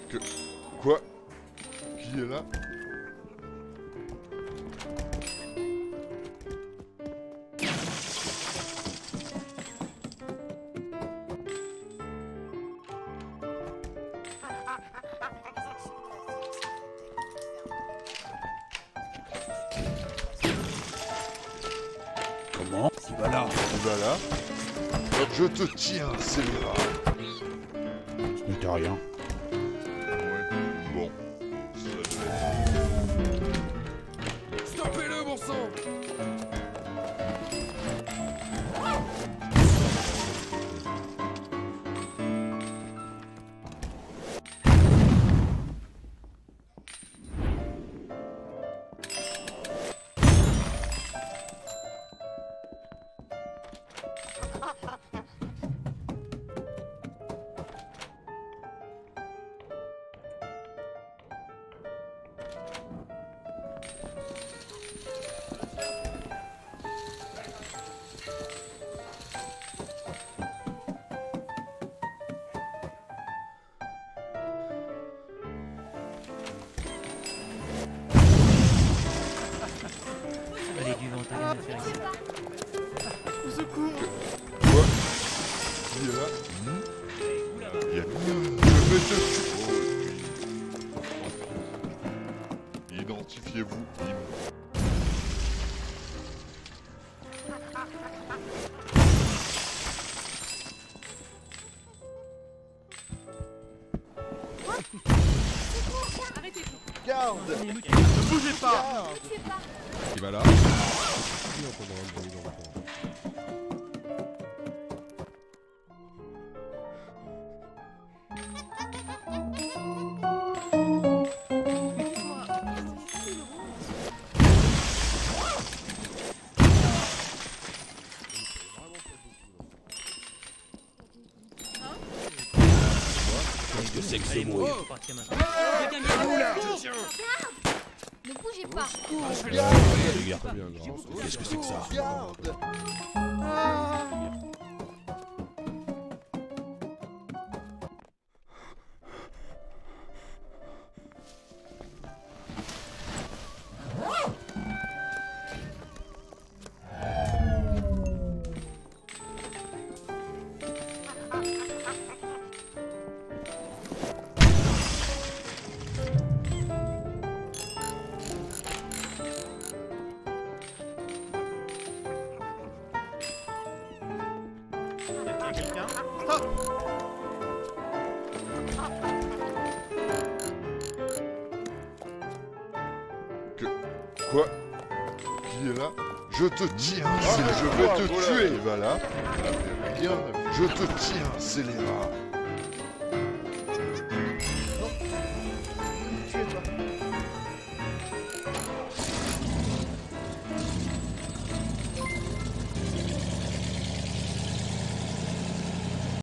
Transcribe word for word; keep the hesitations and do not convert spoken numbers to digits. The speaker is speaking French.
Que... Quoi? Qui est là? Comment? Tu vas là. Tu vas là? Je te tiens, scélérat. Ce n'était rien. Ouais, bon. Stoppez-le, bon sang! Allez, du vent, t'as rien à faire ici. Au secours! Quoi? Qui est là? Il y a... Je vais te tuer. Identifiez-vous. Arrêtez-vous. Garde! Ne bougez pas! Qui va là? Qu'est-ce que c'est que ce bruit? Faut partir maintenant. Quelqu'un vient là. Ne bougez pas. Les gars, qu'est-ce que c'est que ça? Garde! Quelqu'un? Stop! Que... Quoi? Qui est là? Je te tiens, je vais te tuer. Voilà. Rien. Je te tiens, scélérat.